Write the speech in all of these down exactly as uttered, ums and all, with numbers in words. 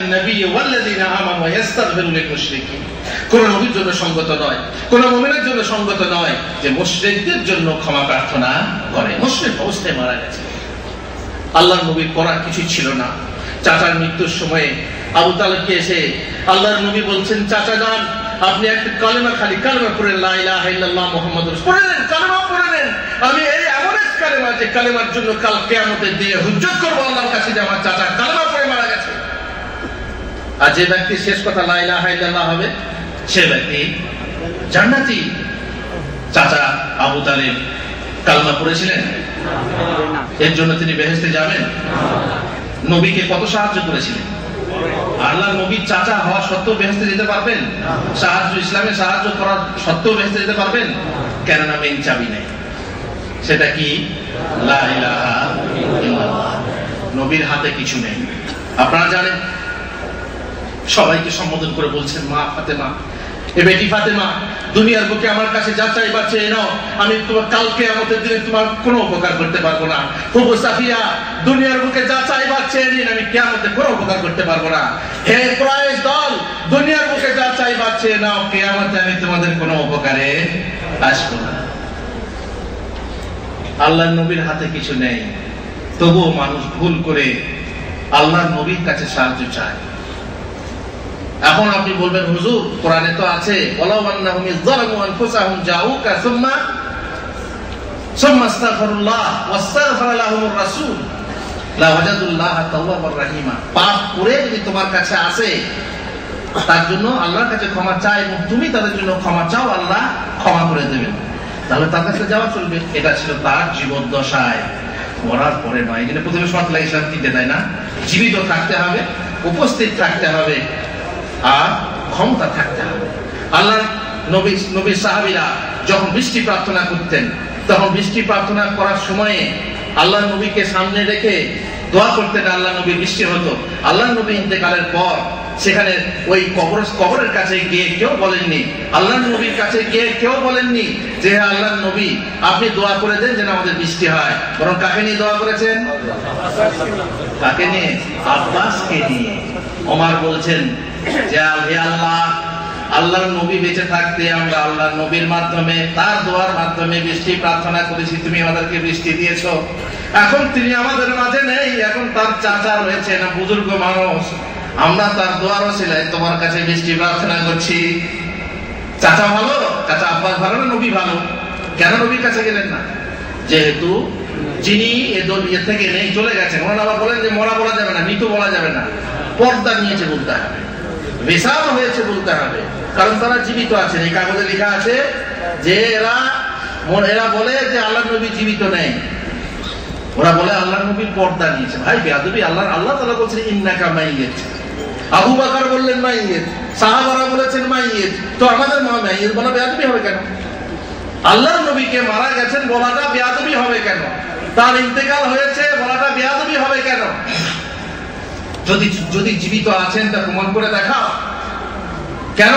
নবী ওয়াল্লাযিনা আমানু ইস্তাগফিরু লিল মুশরিকিন। কোন নবীর জন্য সঙ্গত নয়, কোন মুমিনের জন্য সঙ্গত নয় যে মুশরিকদের জন্য ক্ষমা প্রার্থনা করে। মুশরিক অবস্থায় মারা গেছে, আল্লাহর নবীর করার কিছু ছিল না। চাচার মৃত্যুর সময়ে আবু তালেবকে এসে আল্লাহর নবী বলছেন, চাচা যান, আপনি একটা কালেমা খালি কালেমা পড়েন, লা ইলাহা ইল্লাল্লাহ মুহাম্মাদুর রাসূলুল্লাহ পড়ে নেন, কালেমা পড়ে নেন। আমি এই এমন এক কালেমা যে কালেমার জন্য কাল কিয়ামতের দিনে হুজ্জত করব আল্লাহর কাছে যে আমার চাচা কালেমা পড়ে মারা গেছে। আর যে ব্যক্তি শেষ কথা লা ইলাহা ইল্লাল্লাহ হবে সে ব্যক্তি জান্নাতি। চাচা আবু তালেব কালেমা পড়েছিলেন, এর জন্য তিনি বেহেশতে যাবেন? নবীকে কত সাহায্য করেছিলেন? আল্লাহর নবীর চাচা হওয়া সত্ত্বেও বেহেশতে যেতে পারবেন? সাহায্য, ইসলামে সাহায্য করার সত্ত্বেও বেহেশতে যেতে পারবেন? কেননা মেইন চাবি নেই, সেটা কি? লা ইলাহা ইল্লাল্লাহ। নবীর হাতে কিছু নেই। আপনারা জানেন, সবাইকে সম্বোধন করে বলছেন, মা ফাতেমা, এ বেটি ফাতেমা, দুনিয়ার বুকে আমার কাছে যা চাইবা চেয়ে নাও, আমি তোমার কালকে আমাদের দিনে তোমার কোনো উপকার করতে পারবো না। হুবু সাফিয়া, দুনিয়ার বুকে যা চাইবা চেয়ে নিন, আমি কিয়ামতে কোনো উপকার করতে পারবো না। হে কুরাইশ দল, দুনিয়ার বুকে যা চাইবা চেয়ে নাও, কিয়ামতে আমি তোমাদের কোনো উপকারে আসবো না। আল্লাহর নবীর হাতে কিছু নেই, তবুও মানুষ ভুল করে আল্লাহর নবীর কাছে সাহায্য চায়। এখন আপনি বলবেন, হুজুর কোরআনে তো আছে, ওয়ালাউ আন্নাহুম ইযযালামু আনফুসাহুম জাউকা সুম্মা সুম্মা আস্তাগফিরুল্লাহ ওয়াস্তাগফারা লাহুমুর রাসূল লা ওয়াজাদুল্লাহা তাওয়াবার রহিমা। পাপ করে যদি তোমার কাছে আসে, তার জন্য আল্লাহর কাছে ক্ষমা চাই এবং তুমি তাদের জন্য ক্ষমা চাও, আল্লাহ ক্ষমা করে দেবেন, তাহলে তার কাছে যাওয়া চলবে। এটা ছিল তার জীবদ্দশায়, মরার পরে নয়। যেটা প্রথমে শর্ত লাগে ইসলাম দিতে দেয় না, জীবিত থাকতে হবে, উপস্থিত থাকতে হবে, আর ক্ষমতা থাকতে হবে। আল্লাহ নবী নবী সাহাবীরা যখন বৃষ্টি প্রার্থনা করতেন, তখন বৃষ্টি প্রার্থনা করার সময়ে আল্লাহ নবীকে সামনে রেখে দোয়া করতেন, আল্লাহ নবী বৃষ্টি হতো। আল্লাহ নবী ইন্তেকালের পর সেখানে ওই কবর কবরের কাছে গিয়ে কেউ বলেননি, আল্লাহ নবীর কাছে গিয়ে কেউ বলেননি যে আল্লাহ নবী আপনি দোয়া করে দেন যেন আমাদের বৃষ্টি হয়, বরং কাকে নিয়ে দোয়া করেছেন? কাকে নিয়ে? আব্বাসকে নিয়ে। ওমর বলছেন যে হে আল্লাহ, আল্লাহর নবী বেঁচে থাকতে আমরা আল্লাহর নবীর মাধ্যমে, তার দোয়ার মাধ্যমে বৃষ্টি প্রার্থনা করেছি, তুমি আমাদেরকে বৃষ্টি দিয়েছো। এখন তিনি আমাদের মাঝে নেই, এখন তার চাচা রয়েছে, না বুজুর্গ মানুষ, আমরা তার দোয়ার ওসিলায় তোমার কাছে বৃষ্টি প্রার্থনা করছি। চাচা ভালো, চাচা আব্বাস ভালো না নবী ভালো? কেন নবীর কাছে গেলেন না? যেহেতু যিনি এ দল ইয়ে থেকে নেই, চলে গেছেন। ওনারা আবার বলেন যে মরা বলা যাবে না, মৃত বলা যাবে না, পর্দা নিয়েছে বলতে হবে, বিশাল হয়েছে বলতে হবে, কারণ তারা জীবিত আছেন। এই কাগজে লেখা আছে যে এরা এরা বলে যে আল্লাহ নবী জীবিত নেই, ওরা বলে আল্লাহ নবীর পর্দা নিয়েছে। ভাই বেয়াদবি! আল্লাহ আল্লাহ তাআলা বলছেন ইন্নাকা মাইয়িত, আবু বকর বললেন মাইয়িত, সাহাবারা বলেছেন মাইয়িত, তো আমাদের মা মাইয়িত বলা বেয়াদবি হবে কেন? আল্লাহর নবীকে মারা গেছেন বলাটা বেয়াদবি হবে কেন? তার ইন্তেকাল হয়েছে বলাটা বেয়াদবি হবে কেন? যদি যদি জীবিত আছেন তা প্রমাণ করে দেখাও। কেন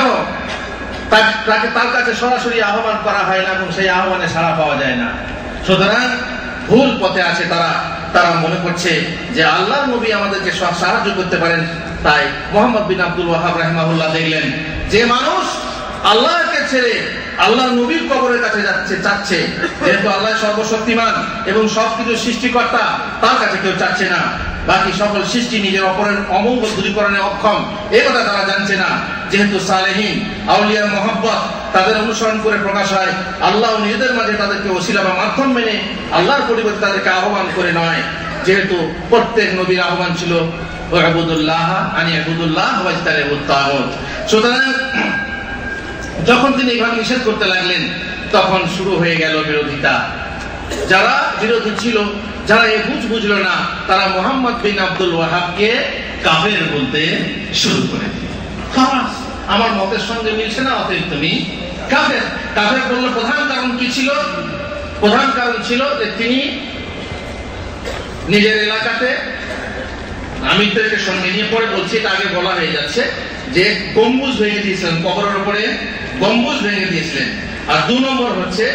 তাকে তার কাছে সরাসরি আহ্বান করা হয় না এবং সেই আহ্বানে সাড়া পাওয়া যায় না? সুতরাং ভুল পথে আছে তারা। তারা মনে করছে যে আল্লাহর নবী আমাদেরকে সাহায্য করতে পারেন। তাই মুহাম্মদ বিন আব্দুল ওয়াহাব রাহিমাহুল্লাহ দেখলেন যে মানুষ আল্লাহকে ছেড়ে আল্লাহর নবীর কবরের কাছে যাচ্ছে, চাচ্ছে, যেহেতু আল্লাহ সর্বশক্তিমান এবং সবকিছু সৃষ্টিকর্তা, তার কাছে কেউ চাচ্ছে না। বাকি সকল সৃষ্টি নিজের অপরের অমঙ্গল দূরীকরণে অক্ষম, এই কথা তারা জানছে না। যেহেতু সালেহীন আউলিয়ার মহব্বত তাদের অনুসরণ করে প্রকাশ হয়, আল্লাহ নিজেদের মাঝে তাদেরকে ওসিলা বা মাধ্যম মেনে আল্লাহর পরিবর্তে তাদেরকে আহ্বান করে নয়। যেহেতু প্রত্যেক নবীর আহ্বান ছিল ওয়াবুদুল্লাহ আনি আবুদুল্লাহ ওয়াজতানিবুত তাগুত। সুতরাং যখন তিনি এইভাবে নিষেধ করতে লাগলেন, তখন শুরু হয়ে গেল বিরোধিতা। যারা বিরোধী ছিল, যারা এ বুঝ বুঝলো না, তারা মুহাম্মদ বিন আব্দুল ওয়াহাবকে কাফের বলতে শুরু করে দিল। আমার মতের সঙ্গে মিলছে না, অতএব তুমি কাফের। কাফের বলল প্রধান কারণ কি ছিল? প্রধান কারণ ছিল যে তিনি নিজের এলাকাতে আমিরদেরকে সঙ্গে নিয়ে, পরে বলছি এটা আগে বলা হয়ে যাচ্ছে, যে গম্বুজ ভেঙে দিয়েছিলেন, কবরের উপরে গম্বুজ ভেঙে দিয়েছিলেন। আর দু নম্বর হচ্ছে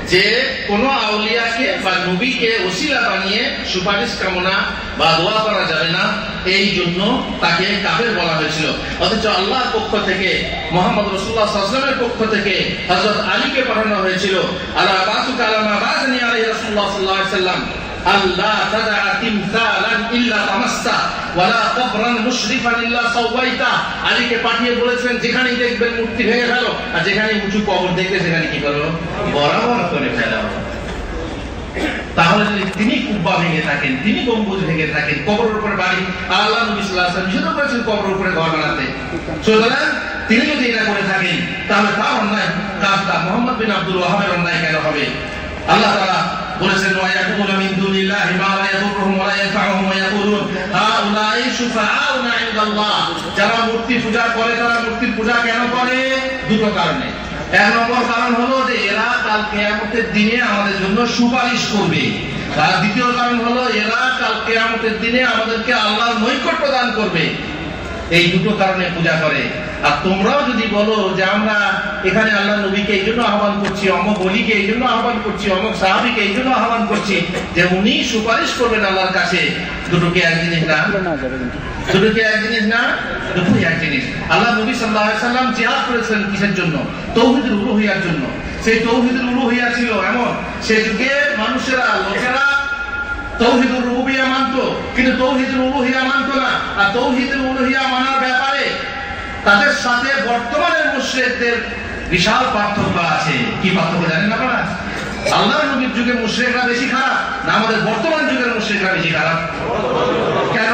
যে কোন আউলিয়াকে বা নবীকে ওসিলা বানিয়ে সুপারিশ কামনা বা দোয়া করা যাবে না, এই জন্য তাকে কাফের বলা হয়েছিল। অথচ আল্লাহর পক্ষ থেকে, মুহাম্মদ রাসূলুল্লাহ সাল্লাল্লাহু আলাইহি ওয়াসাল্লামের পক্ষ থেকে হযরত আলীকে পাঠানো হয়েছিল, আলা বাসুকা আলামা বাসনি আলাইহি রাসূলুল্লাহ সাল্লাল্লাহু আলাইহি ওয়াসাল্লাম আল্লাহ তাদা তিমসালান ইল্লা তামাসসা ওয়ালা কবরান মুশরিফান ইল্লা সাওয়াইতা। আলীকে পাঠিয়ে বলেছেন যেখানেই দেখবেন মূর্তি ভেঙে ফেলো, আর যেখানে উঁচু কবর দেখবে সেখানে কি করো, বরাবর করে ফেলো। তাহলে যদি তিনি কুব্বা ভেঙে থাকেন, তিনি গম্বুজ ভেঙে থাকেন, কবরের উপরে বাড়ি, আল্লাহ নবী সাল্লাল্লাহু আলাইহি ওয়াসাল্লাম নিষেধ করেছেন কবরের উপরে ঘর বানাতে, সুতরাং তিনি যদি এটা করে থাকেন তাহলে তার অন্যায় কাজটা মুহাম্মদ বিন আব্দুল ওয়াহাবের অন্যায় কেন হবে? আল্লাহ তাআলা বলেছেন ওয়া ইয়াকুলু মিন দুনিল্লাহি মা লা ইয়াদুরুহুম ওয়া লা ইয়ানফাউহুম ওয়া ইয়াকুলুন হাউলাই শুফাআউনা ইনদাল্লাহ। যারা মূর্তি পূজা করে তারা মূর্তির পূজা কেন করে? দুটো কারণে। এক নম্বর কারণ হলো যে এরা কাল কিয়ামতের দিনে আমাদের জন্য সুপারিশ করবে, আর দ্বিতীয় কারণ হলো এরা কাল কিয়ামতের দিনে আমাদেরকে আল্লাহর নৈকট্য দান করবে। এই দুটো কারণে পূজা করে। আর তোমরাও যদি বলো যে আমরা এখানে আল্লাহ নবীকে এই জন্য আহ্বান করছি, অমুক ওলিকে এই জন্য আহ্বান করছি, অমুক সাহাবীকে এই জন্য আহ্বান করছি যে উনি সুপারিশ করবেন আল্লাহর কাছে, দুটো কি এক জিনিস না? দুটো কি এক জিনিস না? দুটোই এক জিনিস। আল্লাহ নবী সাল্লাল্লাহু আলাইহি ওয়াসাল্লাম জিহাদ করেছেন কিসের জন্য? তাওহীদের উলুহিয়ার জন্য। সেই তাওহীদের উলুহিয়া ছিল এমন, সে যুগে মানুষেরা, লোকেরা তাওহীদুর রুবুবিয়্যাহ মানতো, কিন্তু তাওহীদুল উলুহিয়া মানতো না। আর তাওহীদুল উলুহিয়া মানার ব্যাপারে তাদের সাথে বর্তমানের মুশরিকদের বিশাল পার্থক্য আছে। কি পার্থক্য জানেন আপনারা? আল্লাহর নবীর যুগে মুশরিকরা বেশি খারাপ না আমাদের বর্তমান যুগের মুশরিকরা বেশি খারাপ? কেন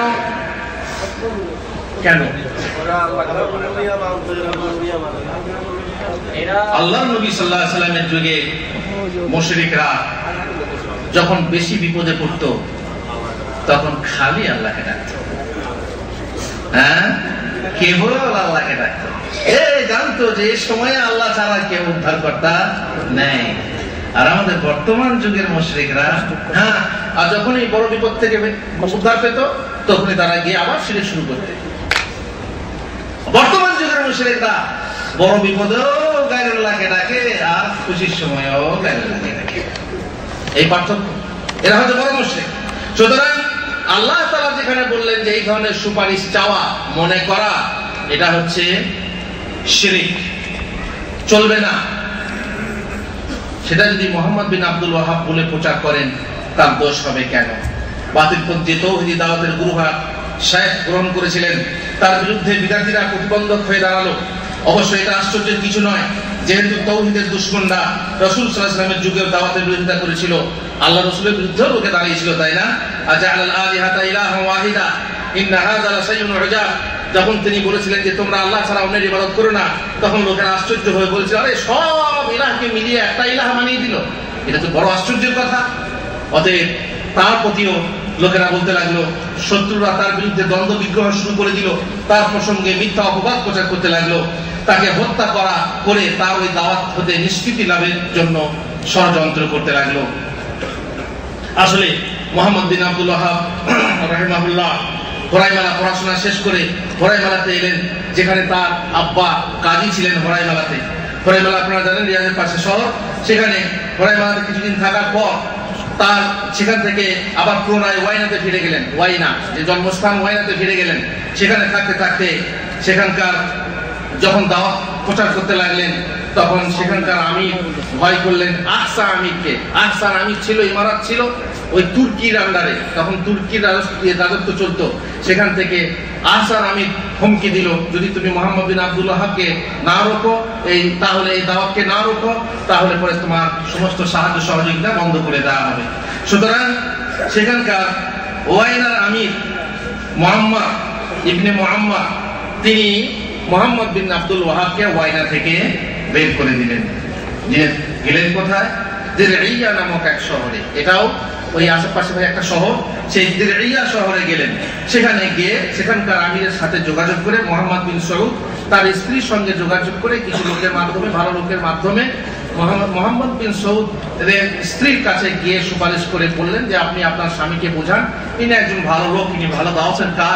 কেন? আল্লাহর নবী সাল্লাল্লাহু আলাইহি ওয়াসাল্লামের যুগে মুশরিকরা যখন বেশি বিপদে পড়তো তখন খালি আল্লাহকে ডাকতো, হ্যাঁ, কেবল আল্লাহকে ডাকতো। এ জানতো যে এই সময়ে আল্লাহ ছাড়া কেউ উদ্ধারকর্তা নেই। আর আমাদের বর্তমান যুগের মুশরিকরা, হ্যাঁ, আর যখন এই বড় বিপদ থেকে উদ্ধার পেত তখনই তারা গিয়ে আবার শিরক শুরু করতে। বর্তমান যুগের মুশরিকরা বড় বিপদেও গায়রুল্লাহকে ডাকে আর খুশির সময়ও গায়রুল্লাহকে ডাকে। এই পার্থক্য, এরা হচ্ছে বড় মুশরিক। সুতরাং আল্লাহ তাআলা যেখানে বললেন যে এই ধরনের সুপারিশ চাওয়া, মনে করা, এটা হচ্ছে শিরক, চলবে না। সেটা যদি মুহাম্মদ বিন আব্দুল ওয়াহাব বলে প্রচার করেন তার দোষ হবে কেন? বাতিলপন্থী তাওহীদি দাওয়াতের গুরুহা শায়েখ গ্রহণ করেছিলেন, তার বিরুদ্ধে বিদ্যার্থীরা প্রতিবন্ধক হয়ে দাঁড়ালো। অবশ্যই এটা আশ্চর্যের কিছু নয়, যেহেতু তাওহীদের দুশমনরা রাসূল সাল্লাল্লাহু আলাইহি ওয়াসাল্লামের যুগে দাওয়াতের বিরোধিতা করেছিল, আল্লাহ রাসূলের বিরুদ্ধেও লোকে দাঁড়িয়েছিল, তাই না? আজাআলাল আলিহাতা ইলাহান ওয়াহিদা ইন্না হাযা লাশাইউন উজাব। যখন তিনি বলেছিলেন যে তোমরা আল্লাহ ছাড়া অন্যের ইবাদত করো না, তখন লোকেরা আশ্চর্য হয়ে বলেছিল, আরে সব ইলাহকে মিলিয়ে একটা ইলাহ বানিয়ে দিল, এটা তো বড় আশ্চর্যের কথা। অতএব তার প্রতিও লোকেরা বলতে লাগলো, শত্রুরা তার বিরুদ্ধে দ্বন্দ্ব বিগ্রহ শুরু করে দিল, তার প্রসঙ্গে মিথ্যা অপবাদ প্রচার করতে লাগলো, তাকে হত্যা করা করে তার ওই দাওয়াত হতে নিষ্কৃতি লাভের জন্য ষড়যন্ত্র করতে লাগলো। আসলে মুহাম্মদ বিন আব্দুল ওয়াহাব রাহিমাহুল্লাহ হরাইমালা পড়াশোনা শেষ করে হরাইমালাতে এলেন, যেখানে তার আব্বা কাজী ছিলেন হরাইমালাতে। হরাইমালা আপনারা জানেন রিয়াদের পাশে শহর। সেখানে হরাইমালাতে কিছুদিন থাকার পর তার সেখান থেকে আবার পুনরায় ওয়াইনাতে ফিরে গেলেন। ওয়াইনা যে জন্মস্থান, ওয়াইনাতে ফিরে গেলেন। সেখানে থাকতে থাকতে সেখানকার যখন দাওয়াত প্রচার করতে লাগলেন তখন সেখানকার আমির ভয় করলেন আহসান আমিরকে। আহসান আমির ছিল, ইমারত ছিল ওই তুর্কির আন্ডারে, তখন তুর্কির রাজত্ব চলতো। সেখান থেকে আহসান আমির হুমকি দিল, যদি তুমি মুহাম্মদ বিন আব্দুল ওয়াহাবকে না রোকো, এই তাহলে এই দাওয়াতকে না রোকো, তাহলে পরে তোমার সমস্ত সাহায্য সহযোগিতা বন্ধ করে দেওয়া হবে। সুতরাং সেখানকার ওয়াইনার আমির মুহাম্মদ ইবনে মুহাম্মদ তিনি মুহাম্মদ বিন আব্দুল ওয়াহাবকে ওয়াইনা থেকে বের করে দিলেন। গেলেন কোথায়? দিরইয়া নামক এক শহরে, এটাও ওই আশেপাশে একটা শহর, সেই দিরইয়া শহরে গেলেন। সেখানে গিয়ে সেখানকার আমিরের সাথে যোগাযোগ করে মুহাম্মদ বিন সৌদ তার স্ত্রীর সঙ্গে যোগাযোগ করে কিছু লোকের মাধ্যমে, ভালো লোকের মাধ্যমে মুহাম্মদ বিন সৌদ এর স্ত্রীর কাছে গিয়ে সুপারিশ করে বললেন যে আপনি আপনার স্বামীকে বোঝান, ইনি একজন ভালো লোক, ইনি ভালো দাওয়াতের কাজ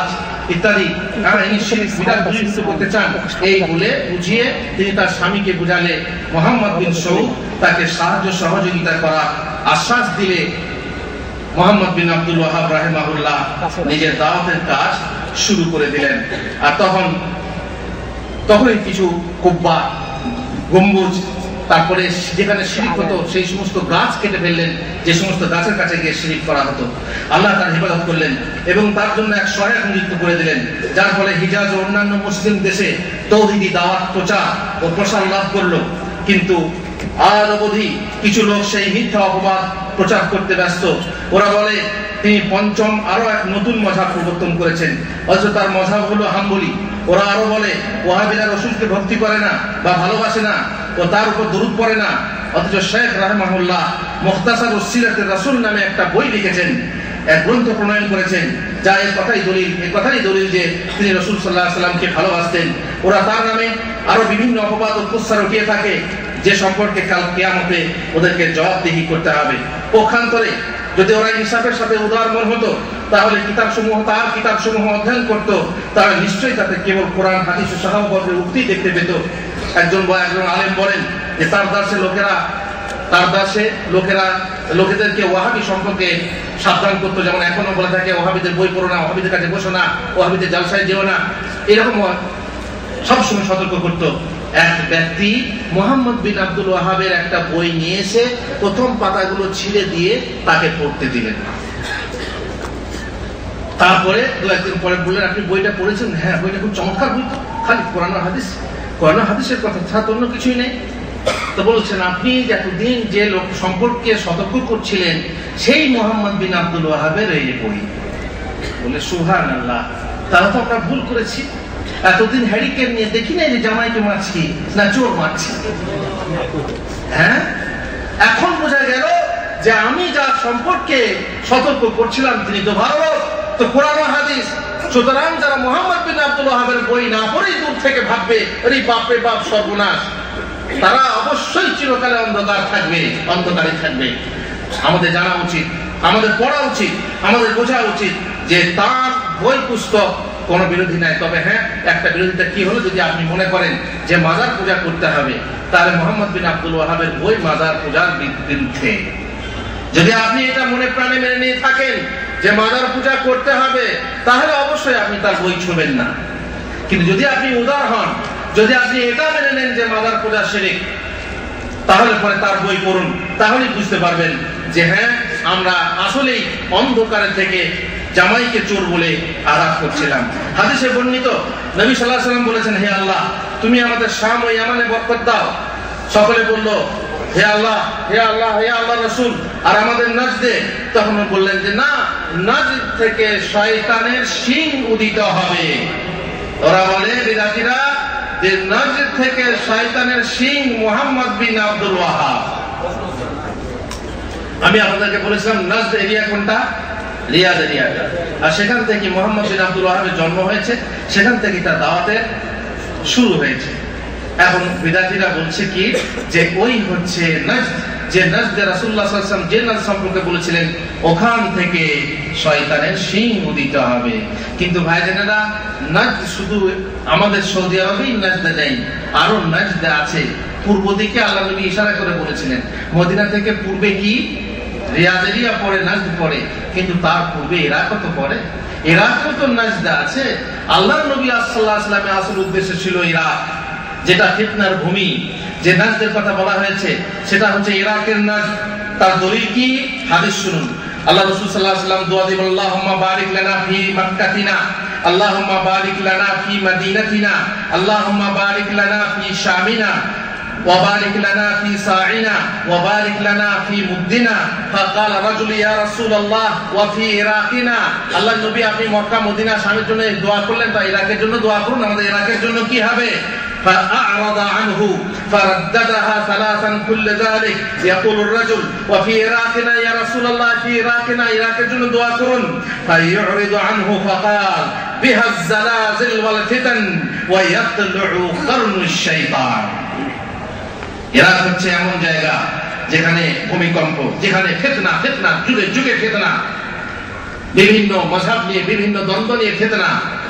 ইত্যাদি ইনি শিরক বিদআত দূরীভূত করতে চান, এই বলে বুঝিয়ে তিনি তার স্বামীকে বুঝালে মুহাম্মদ বিন সৌদ তাকে সাহায্য সহযোগিতা করা আশ্বাস দিলে মুহাম্মদ বিন আব্দুল ওয়াহাব রাহিমাহুল্লাহ নিজের দাওয়াতের কাজ শুরু করে দিলেন। আর তখন তখনই কিছু কুব্বা, গম্বুজ, তারপরে যেখানে শিরিক হতো সেই সমস্ত গাছ কেটে ফেললেন, যে সমস্ত গাছের কাছে গিয়ে শিরিক করা হতো। আল্লাহ তার হিফাজত করলেন এবং তার জন্য এক সহায়ক নিযুক্ত করে দিলেন, যার ফলে হিজাজ ও অন্যান্য মুসলিম দেশে তৌহিদি দাওয়াত প্রচার ও প্রসার লাভ করলো। কিন্তু আজ অবধি কিছু লোক সেই মিথ্যা অপবাদ প্রচার করতে ব্যস্ত। ওরা বলে তিনি পঞ্চম আরো এক নতুন মযহাব প্রবর্তন করেছেন, অথচ তার মযহাব হলো হাম্বলি। ওরা আরো বলে ওয়াহাবিরা রাসূলকে ভক্তি করে না বা ভালোবাসে না ও তার উপর দরুদ পড়ে না, অথচ শেখ রাহিমাহুল্লাহ মুখতাসারুস সিরাতুর রাসূল নামে একটা বই লিখেছেন, এক গ্রন্থ প্রণয়ন করেছেন, যা এর কথাই দলিল এই কথাই দলিল যে তিনি রাসূল সাল্লাল্লাহু আলাইহি সাল্লামকে ভালোবাসতেন। ওরা তার নামে আরো বিভিন্ন অপবাদ ও কুৎসা রটিয়ে থাকে, যে সম্পর্কে কাল কিয়ামতে ওদেরকে জবাবদিহি করতে হবে। পক্ষান্তরে যদি ওরা ইনসাফের সাথে উদার মন হতো, তাহলে কিতাবসমূহ তার কিতাবসমূহ অধ্যয়ন করত, তাহলে নিশ্চয়ই তাতে কেবল কোরআন হাদিস ও সাহাবাদের উক্তি দেখতে পেত। একজন বা একজন আলেম বলেন যে তার দাসে লোকেরা তার দাসে লোকেরা লোকেদেরকে ওয়াহাবি সম্পর্কে সাবধান করতো, যেমন এখনো বলে থাকে ওয়াহাবিদের বই পড়ো না, ওয়াহাবিদের কাছে বসো না, ওয়াহাবিদের জালসায় যেও না, এরকম সবসময় সতর্ক করতো। এক ব্যক্তি মুহাম্মদ বিন আব্দুল ওয়াহাবের একটা বই নিয়ে এসে প্রথম পাতাগুলো ছিঁড়ে দিয়ে তাকে পড়তে দিলেন। তারপরে দু একদিন পরে বললেন আপনি বইটা পড়েছেন? হ্যাঁ, বইটা খুব চমৎকার বই, তো খালি কোরআন হাদিস কোরআন হাদিসের কথা ছাড়া অন্য কিছুই নেই। তো বলছেন আপনি এতদিন যে লোক সম্পর্কে সতর্ক করছিলেন সেই মুহাম্মদ বিন আব্দুল ওয়াহাবের এই বই। বলে সুবহানাল্লাহ, তারা তো আমরা ভুল করেছি, এতদিন হ্যারিকেন নিয়ে দেখি না যে জামাইকে মারছি না চোর মারছি। হ্যাঁ, এখন বোঝা গেল যে আমি যার সম্পর্কে সতর্ক করছিলাম তিনি তো ভালো লোক, তো কোরআন হাদিস। সুতরাং যারা মুহাম্মদ বিন আব্দুল ওয়াহাবের বই না পড়েই দূর থেকে ভাববে আরে বাপরে বাপ সর্বনাশ, তারা অবশ্যই চিরকালে অন্ধকার থাকবে, অন্ধকারে থাকবে। আমাদের জানা উচিত, আমাদের পড়া উচিত, আমাদের বোঝা উচিত যে তার বই পুস্তক কোন বিরোধী নাই। তবে হ্যাঁ, একটা বিরোধিতা কি হলো, যদি আপনি মনে করেন যে মাজার পূজা করতে হবে, তাহলে মুহাম্মদ বিন আব্দুল ওয়াহাবের বই মাজার পূজার বিরুদ্ধে। যদি আপনি এটা মনে প্রাণে মেনে নিয়ে থাকেন যে মাজার পূজা করতে হবে, তাহলে অবশ্যই আপনি তার বই ছুঁবেন না। কিন্তু যদি আপনি উদার হন, যদি আপনি এটা মেনে নেন যে মাজার পূজা শিরক, তাহলে পরে তার বই পড়ুন, তাহলেই বুঝতে পারবেন যে হ্যাঁ, আমরা আসলেই অন্ধকারে থেকে জামাইকে চোর বলে আঘাত করছিলাম। হাদিসে বর্ণিত নবী সাল্লাল্লাহু আলাইহি ওয়াসাল্লাম বলেছেন, হে আল্লাহ, তুমি আমাদের শাম ও ইয়ামানে বরকত দাও। সকলে বলল হে আল্লাহ, হে আল্লাহ, হে আল্লাহ রাসূল, আর আমাদের নাজদে। তখন বললেন যে না, নাজদ থেকে শয়তানের শিং উদিত হবে। ওরা বলে বিদাতীরা যে নাজদ থেকে শয়তানের শিং মুহাম্মদ বিন আব্দুল ওয়াহাব। আমি আপনাদেরকে বলেছিলাম নাজদ এরিয়া কোনটা? রিয়াদ এরিয়াটা। আর সেখান থেকে মুহাম্মদ বিন আব্দুল ওয়াহাবের জন্ম হয়েছে, সেখান থেকে তার দাওয়াতের শুরু হয়েছে। এখন বিদাতীরা বলছে কি যে ওই হচ্ছে নাজদ, যে নাজদে রাসূলুল্লাহ সাল্লাল্লাহু আলাইহি ওয়াসাল্লাম যে নাজদ সম্পর্কে বলেছিলেন ওখান থেকে শয়তানের শিং উদিত হবে। কিন্তু ভাইজানেরা, নাজদ শুধু আমাদের সৌদি আরবেই নাজদ নেই, আরো নাজদ আছে পূর্ব দিকে। আল্লাহ নবী ইশারা করে বলেছিলেন মদিনা থেকে পূর্বে কি রিয়াদ এরিয়া পড়ে, নাজদ পড়ে, কিন্তু তার পূর্বে ইরাকও তো পড়ে, ইরাকও তো নাজদ আছে। আল্লাহ নবী সাল্লাল্লাহু আলাইহি ওয়াসাল্লামের আসল উদ্দেশ্য ছিল ইরাক, যেটা ফিতনার ভূমি। যে নাজদের কথা বলা হয়েছে সেটা হচ্ছে ইরাকের নাজদ। তার দলিল কি? হাদিস শুনুন। আল্লাহ রাসূল সাল্লাল্লাহু আলাইহি ওয়াসাল্লাম দোয়া দিবেন, আল্লাহুম্মা বারিক লানা ফি মাক্কাতিনা, আল্লাহুম্মা বারিক লানা ফি মাদিনাতিনা, আল্লাহুম্মা বারিক লানা ফি শামিনা, ওয়া বারিক লানা ফি সাইনা, ওয়া বারিক লানা ফি মুদ্দিনা। ফাকাল রাজুল ইয়া রাসূলুল্লাহ ওয়া ফি ইরাকিনা। আল্লাহ নবী আপনি মক্কা মদিনা শামের জন্য দোয়া করলেন, তা ইরাকের জন্য দোয়া করুন, আমাদের ইরাকের জন্য কি হবে? فأعرض عنه فرددها ثلاثا كل ذلك يقول الرجل وفي عراقنا يا رسول الله في عراقنا عراقের জন্য দোয়া করুন। فيعرض عنه فقال بها الزلازل والفتن ويطلع قرن الشيطان। ইরাক হচ্ছে এমন জায়গা যেখানে ভূমিকম্প, যেখানে ফিতনা, ফিতনা যুগে যুগে ফিতনা, বিভিন্ন মাযহাব নিয়ে, বিভিন্ন দ্বন্দ্ব নিয়ে ফিতনা।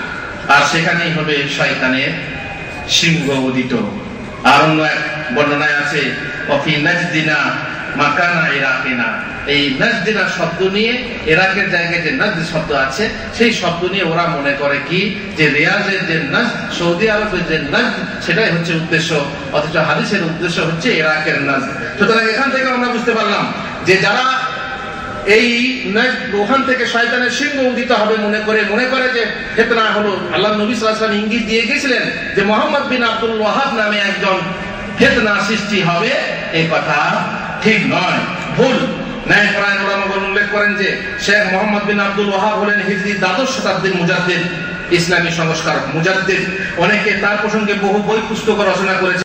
আর সেখানেই হবে শয়তানের সিংহ উদিত। আর অন্য এক বর্ণনায় আছে অফি নাজদিনা মাকানা ইরাকিনা, এই নাজদিনা শব্দ নিয়ে ইরাকের জায়গায় যে নাজদ শব্দ আছে সেই শব্দ নিয়ে ওরা মনে করে কি যে রিয়াজের যে নাজদ, সৌদি আরবের যে নাজদ সেটাই হচ্ছে উদ্দেশ্য, অথচ হাদিসের উদ্দেশ্য হচ্ছে ইরাকের নাজদ। সুতরাং এখান থেকে আমরা বুঝতে পারলাম যে যারা এই ওখান থেকে শয়তানের সিংহ উদিত হবে মনে করে মনে করে যে ফিতনা হলো, আল্লাহ নবী সাল্লাল্লাহু আলাইহি ওয়াসাল্লাম ইঙ্গিত দিয়ে গেছিলেন যে মুহাম্মদ বিন আব্দুল ওয়াহাব নামে একজন ফিতনা সৃষ্টি হবে, এই কথা ঠিক নয়, ভুল। ন্যায়পরায়ণ ওলামাগণ উল্লেখ করেন যে শেখ মোহাম্মদ বিন আব্দুল ওয়াহাব হলেন হিজরি দ্বাদশ শতাব্দীর মুজাদ্দিদ, ইসলামী সংস্কারক মুজাদ্দিদ। অনেকে তার প্রসঙ্গে বহু বই পুস্তক রচনা করেছে।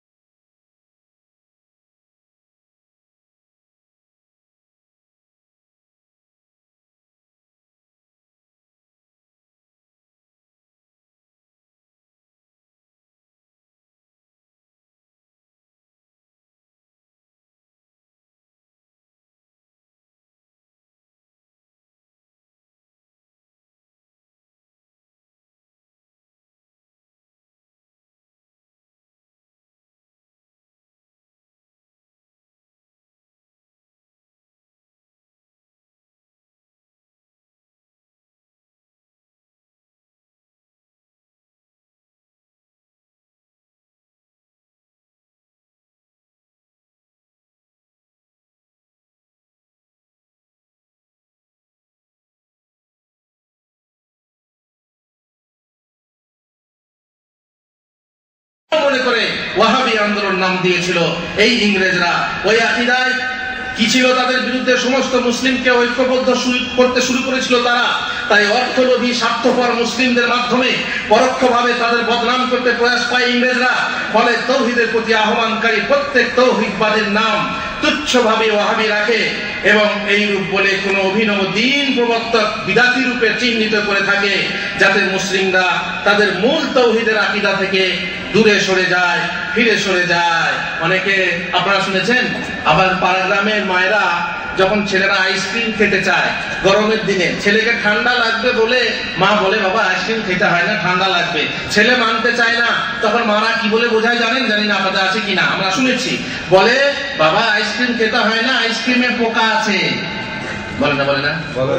মনে করে ওয়াহাবি আন্দোলন নাম দিয়েছিল এই ইংরেজরা। ওই আকীদায় কি ছিল তাদের বিরুদ্ধে সমস্ত মুসলিমকে ঐক্যবদ্ধ করতে শুরু করেছিল তারা। তাই অর্থলোভী স্বার্থপর মুসলিমদের মাধ্যমে পরোক্ষভাবে তাদের বদনাম করতে প্রয়াস পায় ইংরেজরা। ফলে তৌহিদের প্রতি আহ্বানকারী প্রত্যেক তৌহিদবাদীর নাম তুচ্ছভাবে ওয়াহাবি রাখে এবং এই রূপ বলে কোন অভিনব দ্বীন প্রবর্তক বিদাতি রূপে চিহ্নিত করে থাকে, যাতে মুসলিমরা তাদের মূল তৌহিদের আকীদা থেকে দূরে সরে যায়, ফিরে সরে যায়। অনেকে আপনারা শুনেছেন, আবার পাড়া গ্রামের মায়েরা যখন ছেলেরা আইসক্রিম খেতে চায় গরমের দিনে, ছেলেকে ঠান্ডা লাগবে বলে মা বলে বাবা আইসক্রিম খেতে হয় না, ঠান্ডা লাগবে। ছেলে মানতে চায় না, তখন মারা কি বলে বোঝায় জানেন? জানি না আপনাদের আছে কিনা, আমরা শুনেছি। বলে বাবা আইসক্রিম খেতে হয় না, আইসক্রিমে পোকা আছে। বলে না? বলে না?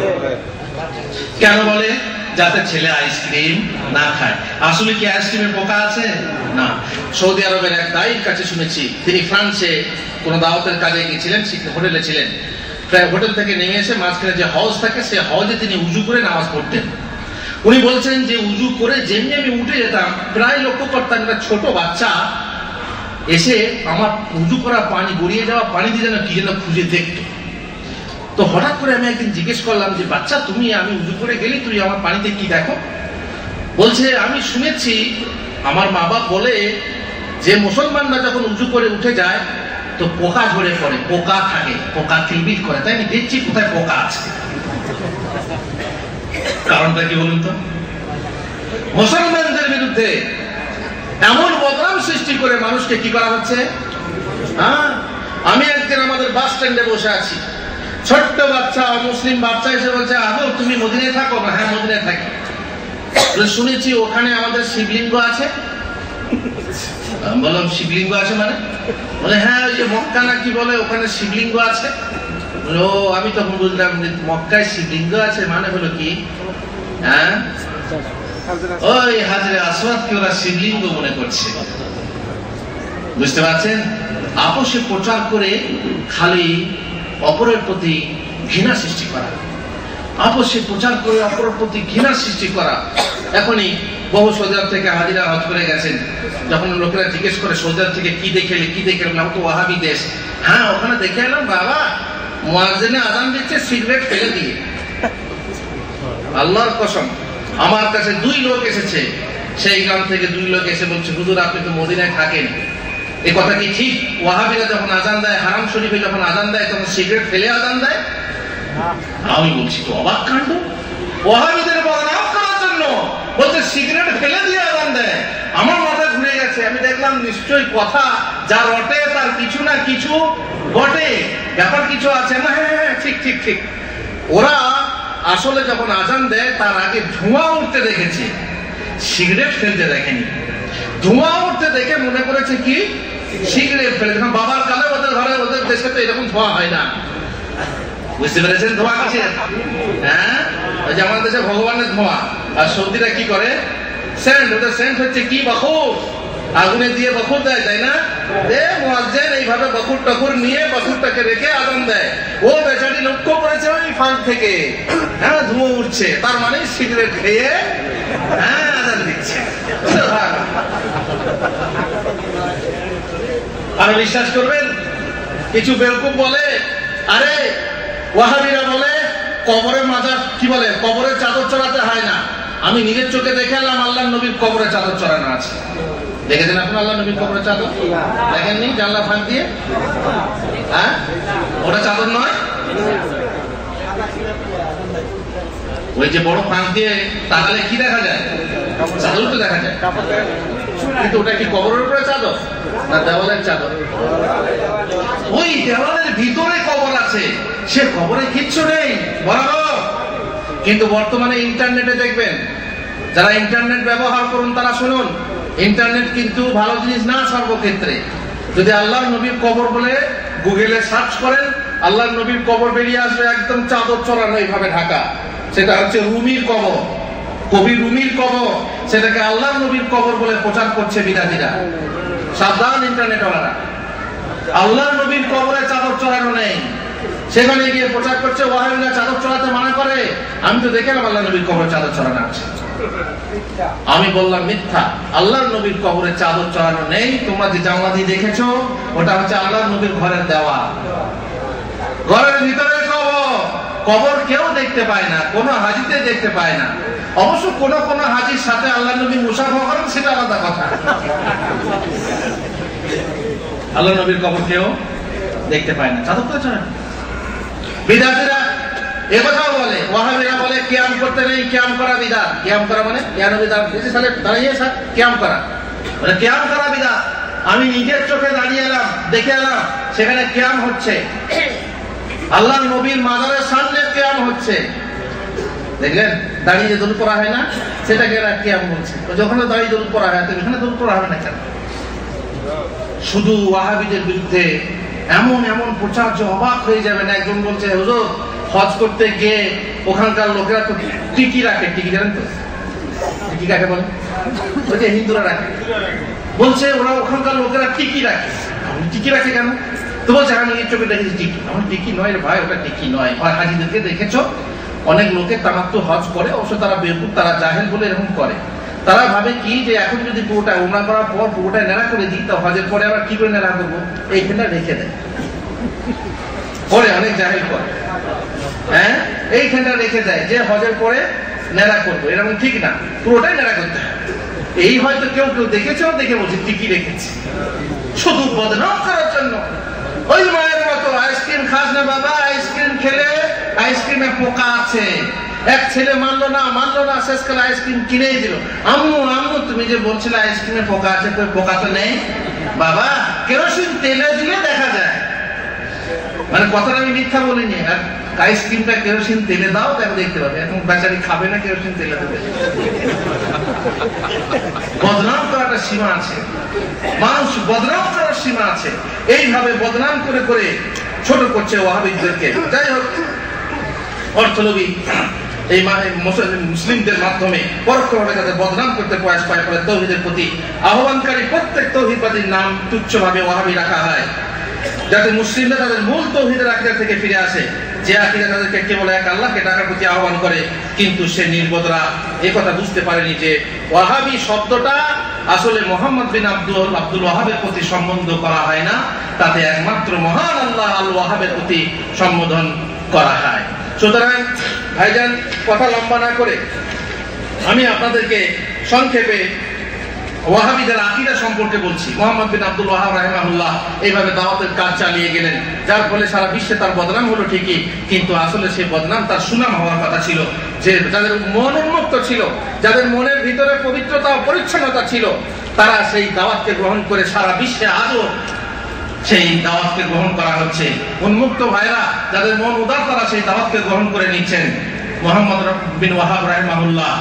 কেন বলে? যাতে ছেলে আইসক্রিম না খায়। আসলে কি আইসক্রিমে পোকা আছে? না। সৌদি আরবের এক দায়ীর কাছে শুনেছি, তিনি ফ্রান্সে কোন দাওয়াতের কাজে গিয়েছিলেন, হোটেলে ছিলেন। হোটেল থেকে নেমে এসে মাঝখানে যে হজ থাকে সে হজে তিনি উজু করে নামাজ পড়তেন। উনি বলছেন যে উজু করে যেমনি আমি উঠে যেতাম, প্রায় লক্ষ্য করতাম একটা ছোট বাচ্চা এসে আমার উজু করা পানি, গড়িয়ে যাওয়া পানি দিয়ে যেন কি যেন খুঁজে দেখতো। তো হঠাৎ করে আমি একদিন জিজ্ঞেস করলাম যে বাচ্চা তুমি, আমি উজু করে গেলি, তুই আমার পানিতে কি দেখো? বলছে আমি শুনেছি আমার মা বাবা বলে যে মুসলমানরা যখন উজু করে উঠে যায় তো পোকা ঝরে পড়ে, পোকা থাকে, পোকা কিলবিল করে। তাই আমি দেখছি কোথায় পোকা আছে। কারণটা কি বলুন তো? মুসলমানদের বিরুদ্ধে এমন বদনাম সৃষ্টি করে মানুষকে কি করা হচ্ছে। হ্যাঁ, আমি একদিন আমাদের বাস স্ট্যান্ডে বসে আছি, ছোট্ট বাচ্চা, মুসলিম বাচ্চা এসে বলছে আদৌ তুমি মদিনায় থাকো? না, হ্যাঁ মদিনায় থাকি। শুনেছি ওখানে আমাদের শিবলিঙ্গ আছে। বললাম শিবলিঙ্গ আছে মানে? বলে হ্যাঁ ওই যে মক্কা না কি বলে ওখানে শিবলিঙ্গ আছে। ও আমি তখন বুঝলাম যে মক্কায় শিবলিঙ্গ আছে মানে হলো কি, হ্যাঁ ওই হাজরে আসওয়াদকে ওরা শিবলিঙ্গ মনে করছে। বুঝতে পারছেন? আপোষে প্রচার করে খালি অপরের প্রতি ঘৃণা সৃষ্টি করা, আপোষে প্রচার করে অপরের প্রতি ঘৃণা সৃষ্টি করা। এখনই বহু সৌদি আরব থেকে হাজিরা হজ করে গেছেন, যখন লোকেরা জিজ্ঞেস করে সৌদি আরব থেকে কি দেখে এলে, কি দেখে এলাম, তো ওয়াহাবি দেশ। হ্যাঁ ওখানে দেখে এলাম বাবা মুয়াজ্জিনে আযান দিচ্ছে সিগারেট ফেলে দিয়ে। আল্লাহর কসম, আমার কাছে দুই লোক এসেছে সেই গ্রাম থেকে, দুই লোক এসে বলছে হুজুর আপনি তো মদিনায় থাকেন, এ কথা কি ঠিক? ওয়াহাবিরা যখন আযান দেয়, হারাম শরীফে যখন আযান দেয় তখন সিগারেট ফেলে আযান দেয়? আমি বলছি তো অবাক কাণ্ড, ওয়াহাবিদের বদনাম করার জন্য বলতে সিগারেট ফেলে দিয়ে আযান দেয়। আমার মাথা ঘুরে গেছে। আমি দেখলাম নিশ্চয়ই কথা যা রটে তার কিছু না কিছু বটে, ব্যাপার কিছু আছে না। হ্যাঁ হ্যাঁ ঠিক ঠিক ঠিক। ওরা আসলে যখন আযান দেয় তার আগে ধোঁয়া উঠতে দেখেছে, সিগারেট ফেলতে দেখেনি, ধোঁয়া উঠতে দেখে মনে করেছে কি সিগারেট ফেলে। বাবার কালে ওদের ঘরে ওদের দেশে তো এরকম ধোঁয়া হয় না, বুঝতে পেরেছেন ধোঁয়া কিসের? হ্যাঁ, ওই যে আমাদের দেশে ভগবানের ধোঁয়া, আর সৌদিরা কি করে সেন্ট, ওদের সেন্ট হচ্ছে কি বখুর, আগুনে দিয়ে বখুর দেয়, তাই না? মুয়াজ্জিন এইভাবে বখুর টখুর নিয়ে বখুরটাকে রেখে আজান দেয়। ও বেচারি লক্ষ্য করেছে ওই ফাঁক থেকে হ্যাঁ ধোঁয়া উঠছে, তার মানে সিগারেট খেয়ে হ্যাঁ আজান দিচ্ছে। আর বিশ্বাস করবেন কিছু বেওকুফ বলে, আরে ওয়াহাবিরা বলে কবরে মাজার কি বলে কবরের চাদর চড়াতে হয় না। আমি নিজের চোখে দেখে এলাম আল্লাহর নবীর কবরে চাদর চড়ানো আছে। দেখেছেন আপনি আল্লাহর নবীর কবরে চাদর? দেখেননি জানলা ফাঁক দিয়ে? হ্যাঁ, ওটা চাদর নয়, ওই যে বড় ফাঁক দিয়ে তাকালে কি দেখা যায়? চাদর তো দেখা যায়, কিন্তু ওটা কি কবরের উপরে চাদর না দেওয়ালের চাদর? ওই দেওয়ালের ভিতরে কবর আছে, সে কবরে কিচ্ছু নেই বরাবর। কিন্তু বর্তমানে ইন্টারনেটে দেখবেন, যারা ইন্টারনেট ব্যবহার করুন তারা শুনুন, ইন্টারনেট কিন্তু ভালো জিনিস না সর্বক্ষেত্রে। যদি আল্লাহর নবীর কবর বলে গুগলে সার্চ করেন, আল্লাহর নবীর কবর বেরিয়ে আসবে একদম চাদর চড়ানো এইভাবে ঢাকা। সেটা হচ্ছে রুমির কবর, কবি রুমির কবর, সেটাকে আল্লাহর নবীর কবর বলে প্রচার করছে বিদাতিরা। সাবধান ইন্টারনেটওয়ালারা, আল্লাহর নবীর কবরে চাদর চড়ানো নেই, সেখানে গিয়ে প্রচার করছে ওয়াহাবিরা চাদর চড়াতে মানা করে। আমি তো দেখলাম আল্লাহর নবীর কবরে চাদর চড়ানো আছে। আমি বললাম মিথ্যা, আল্লাহর নবীর কবরে চাদর চড়ানো নেই। তোমরা যে জানলা দিয়ে দেখেছো ওটা হচ্ছে আল্লাহর নবীর ঘরের দেওয়া, ঘরের ভিতরে কবর। কবর কেউ দেখতে পায় না, কোনো হাজিতে দেখতে পায় না। অবশ্য কোন কোন হাজির সাথে আল্লাহর নবী মুসাফা করেন, সেটা আলাদা কথা। আল্লাহর নবীর কবর কেউ দেখতে পায় না, চাদর তো চড়ানো। বিদাতিরা একথাও বলে, ওয়াহাবিরা বলে কিয়াম করতে নেই, কিয়াম করা বিদাত। কিয়াম করা মানে ইয়া নবী দাঁড়িয়ে কিয়াম করা, মানে কিয়াম করা বিদাত। আমি নিজের চোখে দাঁড়িয়ে এলাম, দেখে এলাম সেখানে কিয়াম হচ্ছে, আল্লাহর নবীর মাজারের সামনে কিয়াম হচ্ছে। দেখলেন দাঁড়িয়ে যে দরুদ পড়া হয় না, সেটাকে এরা কিয়াম বলছে। যখন দাঁড়িয়ে দরুদ পড়া হয়, এখানে দরুদ পড়া হবে না কেন? শুধু ওয়াহাবিদের বিরুদ্ধে এমন এমন প্রচার যে অবাক হয়ে যাবেন। একজন বলছে হুজুর হজ করতে গিয়ে ওখানকার লোকেরা তো টিকি রাখে, টিকি জানেন তো টিকি কাকে বলে? ওই যে হিন্দুরা রাখে, বলছে ওরা ওখানকার লোকেরা টিকি রাখে। টিকি রাখে কেন? তো বলছে আমি এই চোখে দেখেছি টিকি। আমার টিকি নয় রে ভাই, ওটা টিকি নয়। হাজিদেরকে দেখেছো, অনেক লোকে তামাত্তু হজ করে, অবশ্য তারা বেকুব, তারা জাহেল বলে এরকম করে। তারা ভাবে কি যে এখন যদি পুরোটা উমরা করার পর পুরোটা নেড়া করে দিই, তা হজের পরে আবার কি করে নেড়া করবো, এইখানটা রেখে দেয় পরে, অনেক জাহেল করে। হ্যাঁ, এইখানটা রেখে দেয় যে হজের পরে নেড়া করবো, এরকম ঠিক না, পুরোটাই নেড়া করতে হয়। এই হয়তো কেউ কেউ দেখেছেও, দেখে বলছে টিকি রেখেছে, শুধু বদনাম করার জন্য। ওই মায়ের মতো আইসক্রিম খাস না বাবা, আইসক্রিম খেলে আইসক্রিমে পোকা আছে। এক ছেলে মানলো না মানলো না শেষকালে আইসক্রিম কিনেই দিল। আম্মু আম্মু তুমি যে বলছিলে আইসক্রিমে পোকা আছে, তো পোকা তো নেই বাবা, কেরোসিন তেলে দিলে দেখা যায়। মানে কথাটা আমি মিথ্যা বলিনি। আর আইসক্রিমটা কেরোসিন তেলে দাও, দেখো দেখতে পাবে। এখন বেচারি খাবে না, কেরোসিন তেলে দেবে। বদনাম করাটা সীমা আছে, মানুষ বদনাম করার সীমা আছে। এইভাবে বদনাম করে করে ছোট করছে ওয়াহাবিদেরকে। যাই হোক, অর্থলোভী এই মুসলিমদের মাধ্যমে পরোক্ষভাবে তাদের বদনাম করতে প্রয়াস পায়। ফলে তৌহিদের প্রতি আহ্বানকারী প্রত্যেক তৌহিদবাদীর নাম তুচ্ছভাবে ওয়াহাবি রাখা হয়, যাতে মুসলিমরা তাদের মূল তৌহিদের আকীদা থেকে ফিরে আসে, যে আকীদা তাদেরকে কেবল এক আল্লাহকে ডাকার প্রতি আহ্বান করে। কিন্তু সে নির্বোধরা এই কথা বুঝতে পারেনি যে ওয়াহাবি শব্দটা আসলে মোহাম্মদ বিন আব্দুল আব্দুল ওয়াহাবের প্রতি সম্বোধন করা হয় না, তাতে একমাত্র মহান আল্লাহ আল ওয়াহাবের প্রতি সম্বোধন করা হয়। সুতরাং ভাইজান, কথা লম্বা না করে আমি আপনাদেরকে সংক্ষেপে ওয়াহাবিদের আকীদা সম্পর্কে বলছি। মোহাম্মদ বিন আব্দুল ওয়াহাব রাহিমাহুল্লাহ এইভাবে দাওয়াতের কাজ চালিয়ে গেলেন, যার ফলে সারা বিশ্বে তার বদনাম হলো ঠিকই, কিন্তু আসলে সেই বদনাম তার সুনাম হওয়ার কথা ছিল। যে যাদের মন উন্মুক্ত ছিল, যাদের মনের ভিতরে পবিত্রতা ও পরিচ্ছন্নতা ছিল, তারা সেই দাওয়াতকে গ্রহণ করে সারা বিশ্বে আজও সেই দাওয়াতকে গ্রহণ করা হচ্ছে। উন্মুক্ত ভাইরা যাদের মন উদার, তারা সেই দাওয়াতকে গ্রহণ করে নিচ্ছেন। মোহাম্মদ বিন ওয়াহাব রাহিমাহুল্লাহ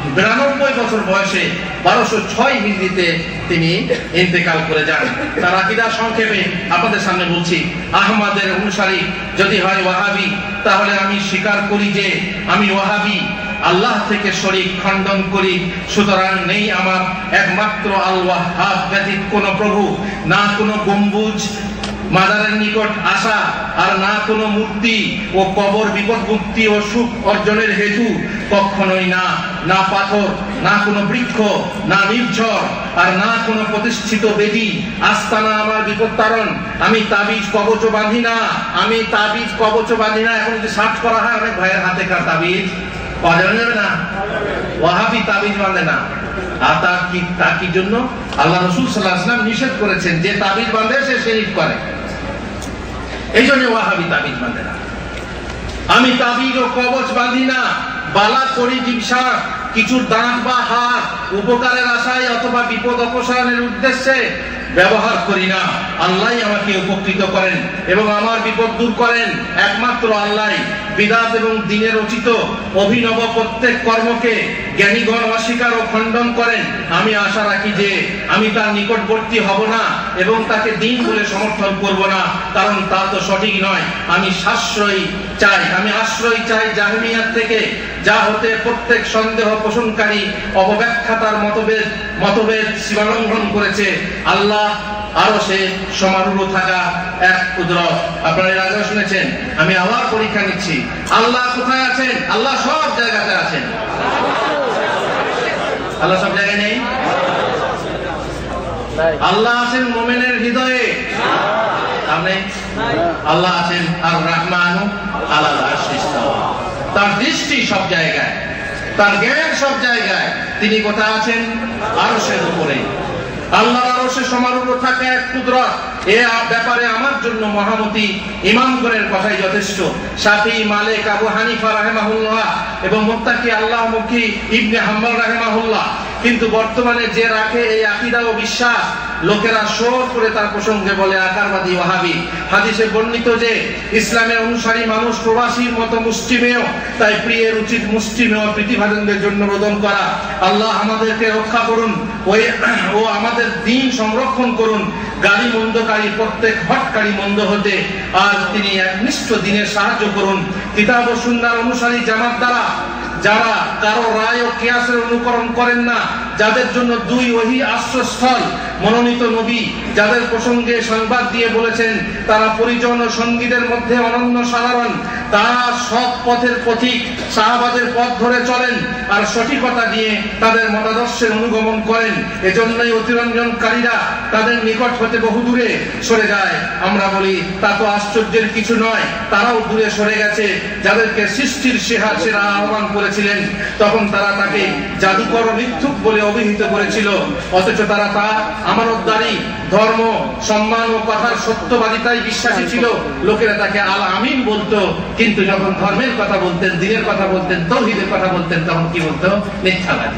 বিরানব্বই বছর বয়সে বারোশো ছয় হিজরিতে তিনি ইন্তেকাল করে যান। তার আকীদা সংক্ষেপে আপনাদের সামনে বলছি। আহমদের অনুসারী যদি হয় ওয়াহাবি, তাহলে আমি স্বীকার করি যে আমি ওয়াহাবি, আল্লাহ থেকে শরীক খণ্ডন করি। সুতরাং নেই আমার একমাত্র আল ওয়াহ্হাব ব্যতীত কোন প্রভু, না কোনো গম্বুজ মাজারের নিকট আসা, আর না কোনো মূর্তি ও কবর বিপদ মুক্তি ও সুখ অর্জনের হেতু, কখনোই না। না পাথর, না কোনো বৃক্ষ, না নির্ঝর, আর না কোনো প্রতিষ্ঠিত বেদী আস্তানা আমার বিপদ তারণ। আমি তাবিজ কবচ বাঁধি না, আমি তাবিজ কবচ বাঁধি না। এখন যদি সার্চ করা হয় অনেক ভাইয়ের হাতে কার তাবিজ পাওয়া যাবে না। ওয়াহাবি তাবিজ বাঁধে না। আর তার কি তার কি জন্য? আল্লাহ রাসূল সাল্লাল্লাহু আলাইহি ওয়াসাল্লাম নিষেধ করেছেন যে তাবিজ বাঁধে সে শিরক করে। এই জন্য ওয়াহাবি তাবিজ বাঁধে না। আমি তাবিজ ও কবচ বাঁধি না, বালা করি জিমসা, কিছু দাঁত বা হাত উপকারের আশায় অথবা বিপদ অপসারণের উদ্দেশ্যে ব্যবহার করি না। আল্লাহই আমাকে উপকৃত করেন এবং আমার বিপদ দূর করেন, একমাত্র আল্লাহই। বিদআত এবং দ্বীনের রচিত অভিনব প্রত্যেক কর্মকে জ্ঞানীগণ অস্বীকার ও খণ্ডন করেন। আমি আশা রাখি যে আমি তার নিকটবর্তী হব না এবং তাকে দ্বীন বলে সমর্থন করব না, কারণ তা তো সঠিক নয়। আমি আশ্রয় চাই আমি আশ্রয় চাই জাহমিয়াত থেকে, যা হতে প্রত্যেক সন্দেহ পোষণকারী অপব্যাখ্যাতার মতভেদ মতভেদ সীমালঙ্ঘন করেছে। আল্লাহ আরো সে সমারূঢ় থাকা এক কুদরত। আপনারা এর আগে শুনেছেন, আমি আবার পরীক্ষা নিচ্ছি। আল্লাহ কোথায় আছেন? আল্লাহ সব জায়গাতে আছেন। আল্লাহ সব জায়গায় নেই? আল্লাহ আছেন মুমিনের হৃদয়ে, সামনে আল্লাহ আছেন আর রহমানু আলাল আরশি ইস্তাওয়া। তার দৃষ্টি সব জায়গায়, তার জ্ঞান সব জায়গায়। তিনি কোথায় আছেন? আরশের উপরে। আল্লাহর আরশে সমারূঢ় থাকা এক কুদরত। এ ব্যাপারে আমার জন্য মহামতি ইমামগণের কথাই যথেষ্ট। শাফি, মালিক, আবু হানিফা রাহিমাহুল্লাহ এবং মুত্তাকি আল্লাহমুখী ইবনে হাম্বল রাহিমাহুল্লাহ। কিন্তু বর্তমানে যে রাখে এই আকীদা ও বিশ্বাস, লোকেরা শোর করে তার প্রসঙ্গে বলে আকারবাদী ওয়াহাবি। হাদিসে বর্ণিত যে ইসলামের অনুসারী মানুষ প্রবাসীর মতো মুষ্টিমেয়, তাই প্রিয়ের উচিত মুষ্টিমেয় প্রীতিভাজনদের জন্য রোদন করা। আল্লাহ আমাদেরকে রক্ষা করুন ও আমাদের দ্বীন সংরক্ষণ করুন গালি মন্দকারী প্রত্যেক হটকারী মন্দ হতে। আর তিনি একনিষ্ঠ দ্বীনের সাহায্য করুন। কিতাব ও সুন্নাহর অনুসারী জামাত দ্বারা যারা কারো রায় ও কিয়াসের অনুকরণ করেন না, যাদের জন্য দুই ওহী আশ্রয়স্থল, মনোনীত নবী যাদের প্রসঙ্গে সংবাদ দিয়ে বলেছেন তারা পরিজন ও সঙ্গীদের মধ্যে অনন্য সাধারণ, তারা সৎ পথের পথিক, সাহাবাদের পথ ধরে চলেন আর সঠিকতা দিয়ে তাদের মতাদর্শের অনুগমন করেন। এজন্যই অতিরঞ্জনকারীরা তাদের নিকট হতে বহু দূরে সরে যায়। আমরা বলি তা তো আশ্চর্যের কিছু নয়, তারাও দূরে সরে গেছে। যাদেরকে সৃষ্টির সেরা সেরা আহ্বান করেছিলেন, তখন তারা তাকে জাদুকর মিথ্যুক বলে অভিহিত করেছিল, অথচ তারা তা আমানতদারি, ধর্ম, সম্মান ও কথার সত্যবাদিতায় বিশ্বাসী ছিল। লোকেরা তাকে আল আমিন বলতো, কিন্তু যখন ধর্মের কথা বলতেন, দ্বীনের কথা বলতেন, তাওহীদের কথা বলতেন, তখন কি বলতো? মিথ্যাবাদী।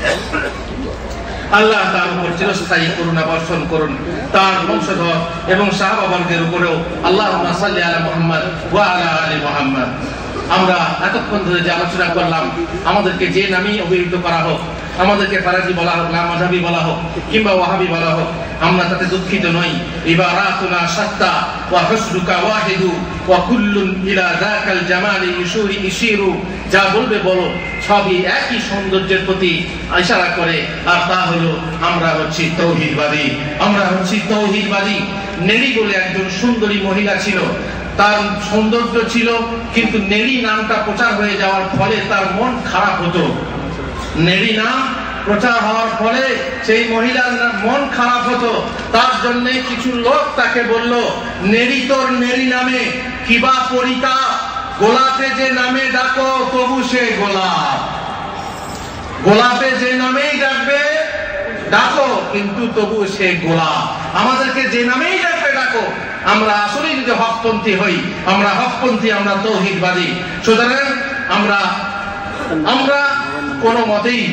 আল্লাহ তার উপর চিরস্থায়ী করুণা বর্ষণ করুন, তার বংশধর এবং সাহাবাবর্গের উপরেও। আল্লাহুম্মা সাল্লি আলা মুহাম্মদ ওয়া আলা আলি মুহাম্মদ। আমরা এতক্ষণ ধরে যে আলোচনা করলাম, আমাদেরকে যে নামে অভিহিত করা হোক, আমাদেরকে ফারাজি বলা হোক, না মাযহাবি বলা হোক কিংবা ওয়াহাবি বলা হোক, আমরা তাতে দুঃখিত নই। ইবারাতুনা শাত্তা ওয়া হুসনুকা ওয়াহিদু ওয়া কুল্লুন ইলা যাকাল জামালি ইশুরি ইশিরু। যা বলবে বলো, সবই একই সৌন্দর্যের প্রতি ইশারা করে, আর তা হলো আমরা হচ্ছি তাওহীদবাদী। আমরা হচ্ছি তাওহীদবাদী। নেলি বলে একজন সুন্দরী মহিলা ছিল, তার সৌন্দর্য ছিল, কিন্তু নেলি নামটা প্রচার হয়ে যাওয়ার ফলে তার মন খারাপ হতো। নেলি নাম প্রচার হওয়ার ফলে সেই মহিলার মন খারাপ হতো। তার জন্য কিছু লোক তাকে বলল, নেলি তোর নেলি নামে কিবা পরিতা, গোলাপে যে নামে ডাকো তবু সে গোলাপ। গোলাপে যে নামেই ডাকবে ডাকো, কিন্তু তবু সে গোলাপ। আমাদেরকে যে নামেই ডাকবে ডাকো। আমরা আসলে যদি হকপন্থী হই, আমরা হকপন্থী, আমরা তাওহীদবাদী। সুতরাং আমরা আমরা কোনো মতেই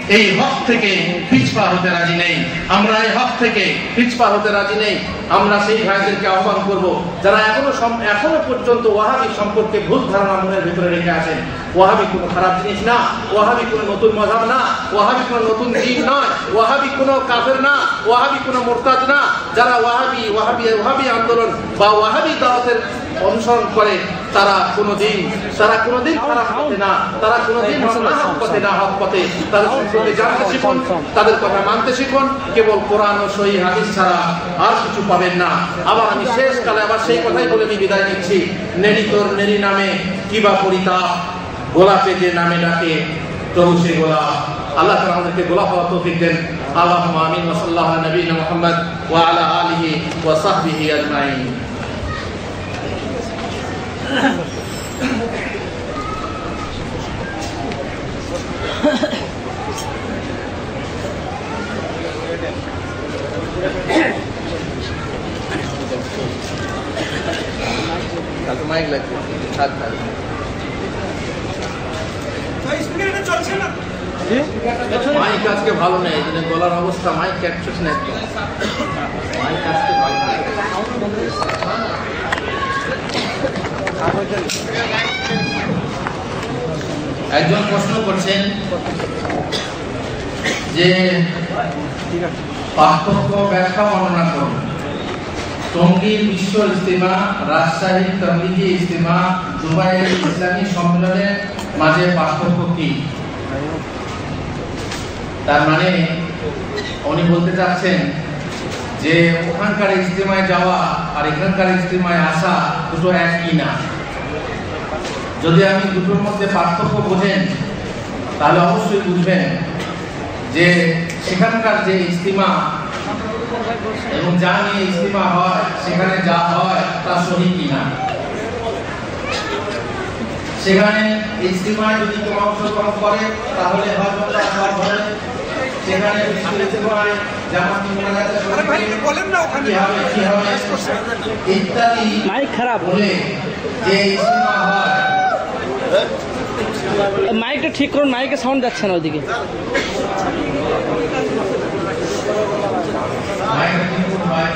এই হক থেকে পিছপা হতে রাজি নেই। আমরা এই হক থেকে পিছপা হতে রাজি নেই। আমরা সেই ভাইদেরকে আহ্বান করব যারা এখনো এখনো পর্যন্ত ওয়াহাবি সম্পর্কে ভুল ধারণা মনের ভিতরে রেখে আছেন। ওয়াহাবি কোনো খারাপ জিনিস না, ওয়াহাবি কোনো নতুন মাযহাব না, ওয়াহাবি কোনো নতুন দ্বীন নয়, ওয়াহাবি কোনো কাফের না, ওয়াহাবি কোনো মুরতাদ না। যারা ওয়াহাবি ওয়াহাবি ওয়াহাবি আন্দোলন বা ওয়াহাবি দাওয়াতের অনুসরণ করে তারা কোনোদিন তারা কোনোদিন খারাপ পথে না, তারা কোনোদিন হক পথে না, হক পথে। তাদের সম্পর্কে জানতে শিখুন, তাদের কথা মানতে শিখুন। কেবল কোরআন ও সহিহ হাদিস ছাড়া আর কিছু পাবেন না। আবার আমি শেষ কালে আবার সেই কথাই বলে আমি বিদায় নিচ্ছি। নেড়ি তোর নেড়ি নামে কিবা পরিতাপ, গোলাপে যে নামে ডাকে তবু সে গোলাপ। আল্লাহ তাআলা আমাদেরকে গোলাপ হওয়ার তৌফিক দেন। আল্লাহুম্মা আমিন ওয়া সাল্লাল্লাহু আলা নবিয়িনা মুহাম্মদ ওয়া আলা আলিহি ওয়া সাহবিহি আজমাইন। মাইক লাগবে, হাত ধরে মাইক আজকে ভালো নেই, গলার অবস্থা মাইক ক্যাপচার না, মাইক আজকে ভালো নেই। একজন প্রশ্ন করছেন যে পার্থক্য ব্যাখ্যা বর্ণনা করুন। টঙ্গীর বিশ্ব ইজতিমা, রাজশাহীর তাবলীগী ইজতিমা, দুবাইয়ের ইসলামী সম্মেলনের মাঝে পার্থক্য কি? তার মানে উনি বলতে চাচ্ছেন যে ওখানকার ইজতিমায় যাওয়া আর এখানকার ইজতিমায় আসা দুটো একই না। যদি আপনি দুটোর মধ্যে পার্থক্য বোঝেন তাহলে অবশ্যই বুঝবেন যে সেখানকার যে ইজতিমা এবং যা নিয়ে ইজতিমা হয় সেখানে যা হয় তা সহি কিনা। সেখানে ইজতিমায় যদি কেউ অংশগ্রহণ করে তাহলে হয়তো তার সব হবে। সেখানে ইজতিমায় জামাত ইত্যাদি মাইক খারাপ বলে যে ইজতিমা হয়। মাইকটা ঠিক করুন, মাইকে সাউন্ড যাচ্ছে না ওইদিকে। মাইক ঠিক করুন ভাই।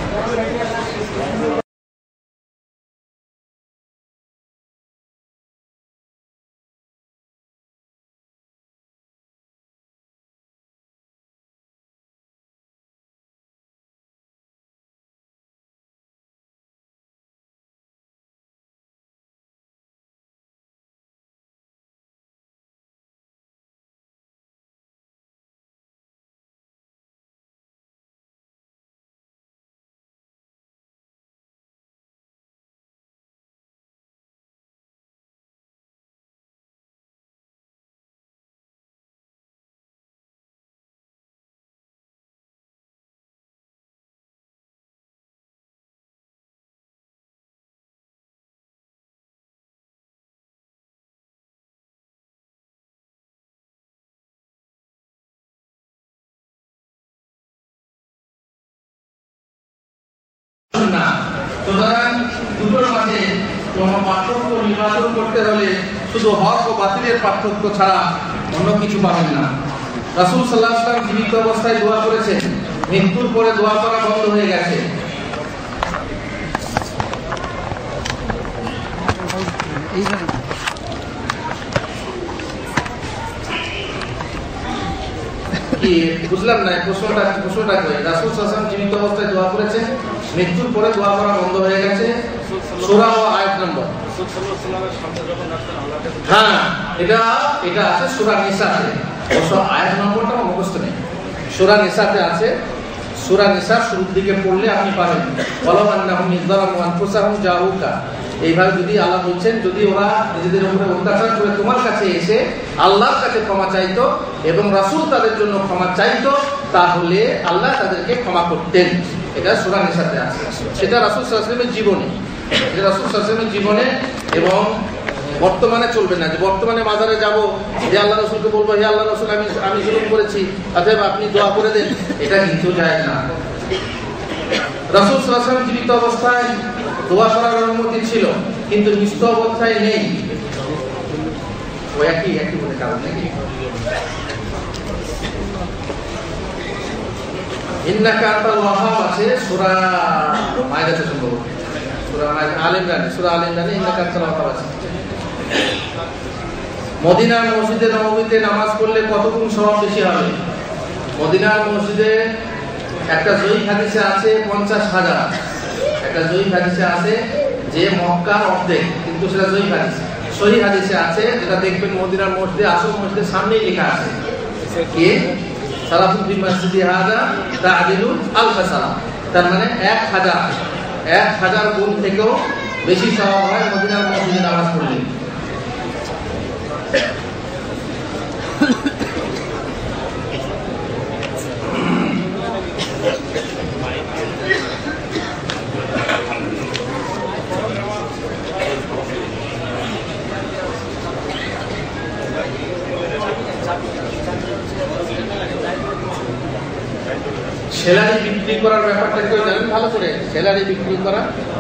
না, সুতরাং দুটোর মাঝে কোনো পার্থক্য নির্বাচন করতে হলে শুধু হক ও বাতিলের পার্থক্য ছাড়া অন্য কিছু পাবেন না। রাসূল সাল্লাল্লাহু আলাইহি ওয়াসাল্লাম জীবিত অবস্থায় দোয়া করেছেন, মৃত্যুর পরে দোয়া করা বন্ধ হয়ে গেছে। কি বুঝলাম না প্রশ্নটা প্রশ্নটা কই? রাসূল সাল্লাল্লাহু আলাইহি ওয়াসাল্লাম জীবিত অবস্থায় দোয়া করেছেন, মৃত্যুর পরে দোয়া করা বন্ধ হয়ে গেছে। সূরা ও আয়াত নম্বর হ্যাঁ এটা এটা আছে সূরা নিসাতে। অবশ্য আয়াত নম্বরটা মুখস্থ নেই, সূরা নিসাতে আছে। সূরা নিসার শুরুর দিকে পড়লে আপনি পাবেন ওয়ালাউ আন্নাহুম ইযলামু আনফুসাহুম জাউকা। এইভাবে যদি আল্লাহ বলছেন যদি ওরা নিজেদের উপরে অত্যাচার করে তোমার কাছে এসে আল্লাহর কাছে ক্ষমা চাইতো এবং রাসূল তাদের জন্য ক্ষমা চাইতো তাহলে আল্লাহ তাদেরকে ক্ষমা করতেন। এটা সূরা নিসাতে আছে। সেটা রাসূল সাল্লাল্লাহু আলাইহি ওয়াসাল্লামের জীবনে, এটা রাসূল সাল্লাল্লাহু আলাইহি ওয়াসাল্লামের জীবনে এবং বর্তমানে চলবে না। যে বর্তমানে মাজারে যাব, যে আল্লাহ রাসূলকে বলবো হে আল্লাহ রাসূল আমি আমি জুলুম করেছি, অতএব আপনি দোয়া করে দেন, এটা কিন্তু যায় না। রাসূল সাল্লাল্লাহু আলাইহি ওয়াসাল্লাম জীবিত অবস্থায় দোয়া করার অনুমতি ছিল, কিন্তু মৃত অবস্থায় নেই। ও একই একই বলে কারণ নাকি ইন্নাকা আনতাল ওয়াহাব আছে সূরা মাইদাতে সম্ভবত, সূরা মাইদা আলে ইমরান, সূরা আলে ইমরানে ইন্নাকা আনতাল ওয়াহাব আছে। মদিনার মসজিদে নববীতে নামাজ পড়লে কত গুণ সওয়াব বেশি হবে? মদিনার মসজিদে একটা জয়ী হাদিসে আছে পঞ্চাশ হাজার, একটা জয়ী হাদিসে আছে যে মক্কার অর্ধেক, কিন্তু সেটা জয়ী হাদিস। সহিহ হাদিসে আছে যেটা দেখবেন মদিনার মসজিদে, আসল মসজিদের সামনেই লেখা আছে কি সালাতুল ফি মসজিদি হাযা তা'দিলু আলফ সালাহ, তার মানে এক হাজার এক হাজার গুণ থেকেও বেশি সওয়াব হয় মদিনার মসজিদে নামাজ পড়লে। সেলারি বিক্রি করার ব্যাপারটা কেউ জানেন ভালো করে? সেলারি বিক্রি করা,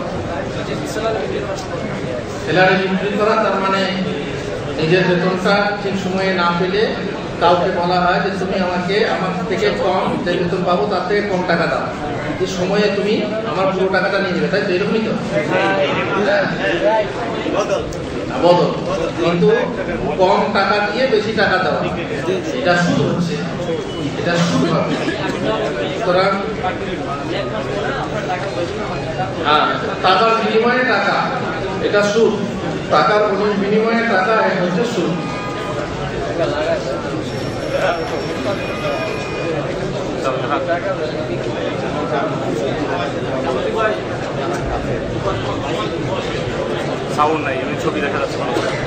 সেলারি বিক্রি করা তার মানে নিজের বেতনটা ঠিক সময়ে না পেলে কাউকে বলা হয় যে তুমি আমাকে আমার থেকে কম যে বেতন পাবো তার থেকে কম টাকা দাও, এই সময়ে তুমি আমার পুরো টাকাটা নিয়ে নেবে, তাই তো? এরকমই তো বদল, কিন্তু কম টাকা দিয়ে বেশি টাকা দেওয়া, এটা সুদ হচ্ছে, এটা সুদ হবে। সুতরাং হ্যাঁ, টাকার বিনিময়ে টাকা এটা সুদ, টাকার বিনিময়ে টাকা এটা হচ্ছে সুদ। সাউন্ড নাই, আমি ছবি দেখা যাচ্ছে ভালো করে।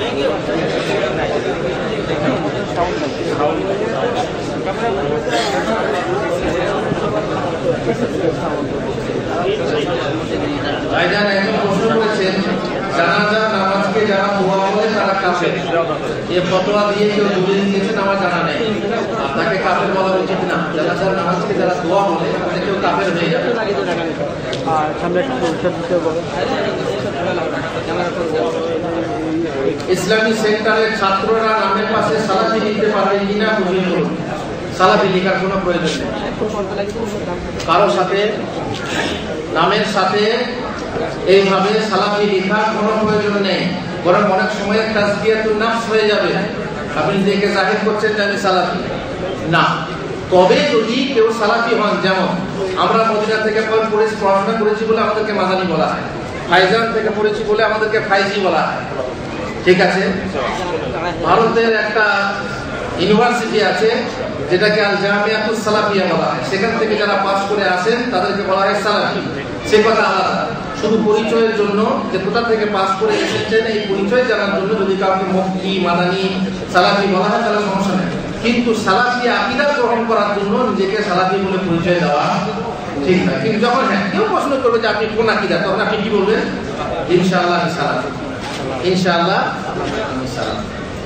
ভাইজান একজন প্রশ্ন করেছেন, জানাজা নামাজকে যারা দোয়া বলে তারা কাফের, এই ফতোয়া দিয়ে কেউ দলিল দিয়েছেন আমার জানা নেই, আপনাকে কাফের বলা উচিত না। জানাজা নামাজকে যারা দোয়া বলে তাহলে কেউ কাফের হয়ে যাবে। ইসলামী সেন্টারের ছাত্ররা নামের পাশে সালাফি লিখতে পারবে কিনা বুঝিয়ে বলুন। সালাফি লেখার কোনো প্রয়োজন নেই, কারো সাথে নামের সাথে এইভাবে সালাফি লেখার কোনো প্রয়োজন নেই, বরং অনেক সময় তাজকিয়াতুন নাফস হয়ে যাবে, আপনি দেখে জাহির করছেন যে আমি সালাফি না। তবে যদি কেউ সালাফি হন, যেমন আমরা মদিনা থেকে পড়েছি, পড়াশোনা করেছি বলে আমাদেরকে মাদানি বলা হয়, ফাইজান থেকে পড়েছি বলে আমাদেরকে ফাইজি বলা হয়, ঠিক আছে? ভারতের একটা ইউনিভার্সিটি আছে যেটাকে আল জামিয়াতুস সালাফিয়া বলা হয়, সেখান থেকে যারা পাস করে আসেন তাদেরকে বলা হয় সালাফি। সে কথা আলাদা, শুধু পরিচয়ের জন্য যে কোথা থেকে পাস করে এসেছেন এই পরিচয় জানার জন্য যদি কাউকে মক্কি, মাদানি, সালাফি বলা হয় তাহলে সমস্যা নেই, কিন্তু সালাফি আকীদা গ্রহণ করার জন্য নিজেকে সালাফি বলে পরিচয় দেওয়া ঠিক না। কিন্তু যখন হ্যাঁ কেউ প্রশ্ন করবে যে আপনি কোন আকীদা, তখন আপনি কি বলবেন? ইনশাআল্লাহ আমি সালাফি, ইনশাআল্লাহ আমি সালাফি।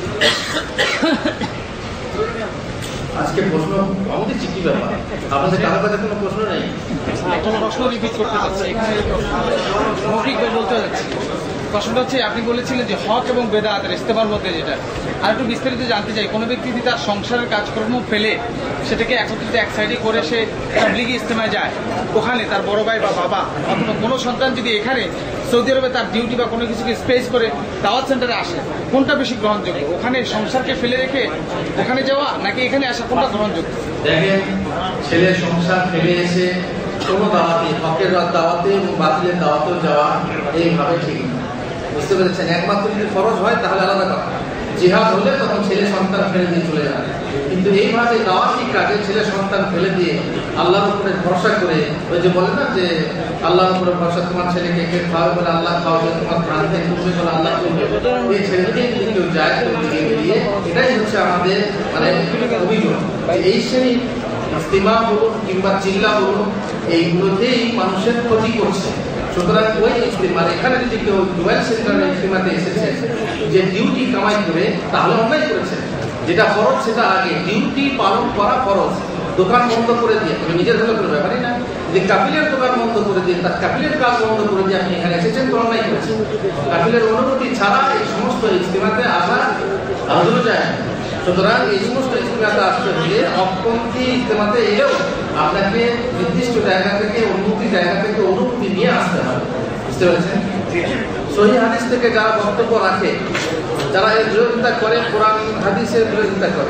আজকে প্রশ্ন আমাদের কি ব্যাপার, আপনাদের কারো কাছে কোনো প্রশ্ন নেই? একটা প্রশ্ন রিপিট করতে চাচ্ছি, এখানে মৌখিক বলতে যাচ্ছি। প্রশ্নটা হচ্ছে, আপনি বলেছিলেন যে হক এবং বেদাতের ইস্তেমার মধ্যে যেটা, আর একটু বিস্তারিত জানতে চাই। কোনো ব্যক্তি যদি তার সংসারের কাজকর্ম ফেলে সেটাকে একত্রিত এক সাইডে করে সে তাবলীগি ইস্তেমায় যায়, ওখানে তার বড় ভাই বা বাবা অথবা কোনো সন্তান যদি এখানে সৌদি আরবে তার ডিউটি বা কোনো কিছুকে স্পেস করে দাওয়াত সেন্টারে আসে, কোনটা বেশি গ্রহণযোগ্য? ওখানে সংসারকে ফেলে রেখে ওখানে যাওয়া নাকি এখানে আসা, কোনটা গ্রহণযোগ্য? দেখেন, ছেলে সংসার ফেলে এসে কোনো দাওয়াতে, হকের দাওয়াতে এবং বাতিলের দাওয়াতেও যাওয়া এইভাবে ঠিক না, বুঝতে পেরেছেন? একমাত্র যদি ফরজ হয় তাহলে আলাদা কথা, জিহাদ হলে তখন ছেলে সন্তান ফেলে দিয়ে চলে যাবে, কিন্তু এইভাবে দাওয়াতি কাজে ছেলে সন্তান ফেলে দিয়ে আল্লাহর উপরে ভরসা করে, ওই যে বলে না যে আল্লাহর উপরে ভরসা, তোমার ছেলেকে কে খাওয়াবে বলে আল্লাহ খাওয়াবে, তোমার প্রাণ থেকে করবে বলে আল্লাহ করবে, এই ছেলেকে যদি কেউ যায় বেরিয়ে, এটাই হচ্ছে আমাদের মানে অভিযোগ। এই শ্রেণীর ইস্তিমা বলুন কিংবা চিল্লা বলুন, এইগুলোতেই মানুষের ক্ষতি করছে। সুতরাং ওই ইস্তিমার এখানে যদি কেউ ডুয়েল সেন্টারের ইস্তিমাতে এসেছে যে ডিউটি কামাই করে, তাহলে অন্যায় করেছে। যেটা ফরজ সেটা আগে, ডিউটি পালন করা ফরজ। দোকান বন্ধ করে দিয়ে, তুমি নিজের ভালো করে ব্যাপারই না, যে কাপিলের দোকান বন্ধ করে দিয়ে, তার কাপিলের কাজ বন্ধ করে দিয়ে আপনি এখানে এসেছেন, তো অন্যায় করেছেন। কাপিলের অনুমতি ছাড়া এই সমস্ত ইস্তিমাতে আসা আদৌ যায়। সুতরাং এই সমস্ত ইজতেমাতে আসতে হলে হকপন্থী ইজতেমাতে এলেও আপনাকে নির্দিষ্ট জায়গা থেকে অনুমতি জায়গা থেকে অনুমতি নিয়ে আসতে হবে। বুঝতে পেরেছেন? সহিহ হাদিস থেকে যারা বক্তব্য রাখে, যারা এর বিরোধিতা করে, কোরআন হাদিসের বিরোধিতা করে,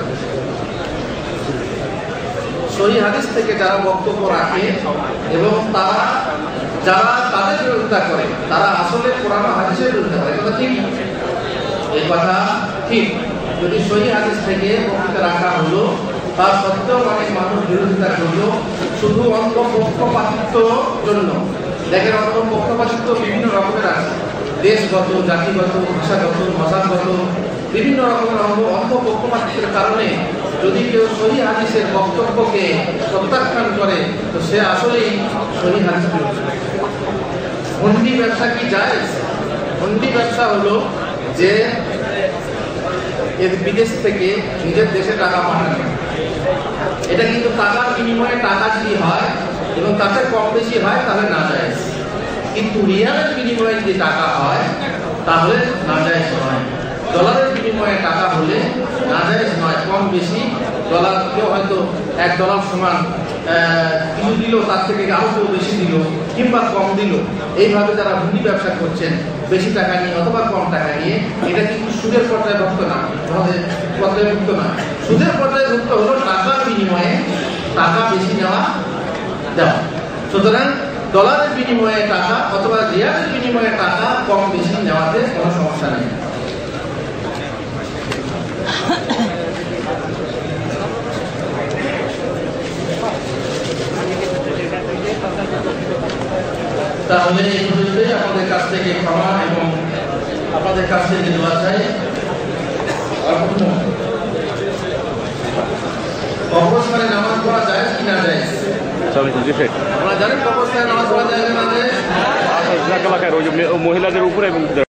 সহিহ হাদিস থেকে যারা বক্তব্য রাখে এবং তারা যারা তাদের বিরোধিতা করে, তারা আসলে কোরআন হাদিসের বিরোধিতা করে। এটা ঠিক, এই কথা ঠিক। যদি সহিহ হাদিস থেকে বক্তৃতা রাখা হলো, তার সত্ত্বেও অনেক মানুষ বিরোধিতা করলো শুধু অন্ধ পক্ষপাতিত্ব জন্য। দেখেন, অন্ধ পক্ষপাতিত্ব বিভিন্ন রকমের আছে, দেশগত, জাতিগত, ভাষাগত, মজাগত, বিভিন্ন রকমের অন্ধ অন্ধ পক্ষপাতিত্বের কারণে যদি কেউ সহিহ হাদিসের বক্তব্যকে প্রত্যাখ্যান করে, তো সে আসলেই সহিহ হাদিস বিরোধী। হুন্ডি ব্যবসা কি জায়েজ? হুন্ডি ব্যবসা হলো যে এর বিদেশ থেকে নিজের দেশে টাকা পাঠানো, এটা কিন্তু টাকার বিনিময়ে টাকা যদি হয় এবং তাতে কম বেশি হয় তাহলে না যায়। কিন্তু রিয়ালের বিনিময়ে যদি টাকা হয় তাহলে না যায় নয়। ডলারের বিনিময়ে টাকা হলে না যায় নয়। কম বেশি ডলার, কেউ হয়তো এক ডলার সমান কিছু দিল, তার থেকে আরো কেউ বেশি দিল কিংবা কম দিল, এইভাবে যারা হুন্ডি ব্যবসা করছেন বেশি টাকা নিয়ে অথবা কম টাকা নিয়ে, এটা কিন্তু সুদের পর্যায়ভুক্ত না, আমাদের পর্যায়ভুক্ত না। সুদের পর্যায়ভুক্ত হলো টাকার বিনিময়ে টাকা বেশি নেওয়া দেওয়া। সুতরাং ডলারের বিনিময়ে টাকা অথবা রিয়ালের বিনিময়ে টাকা কম বেশি নেওয়াতে কোনো সমস্যা নেই। তাহলে এই পর্যন্তই আপনাদের কাছ থেকে ক্ষমা এবং আপনাদের কাছ থেকে দোয়া চাই। কবরস্থানে নামাজ পড়া যায় কি না যায়? আপনারা জানেন কবরস্থানে নামাজ পড়া যায় না যায়? এলাকার ওই মহিলাদের উপরে এবং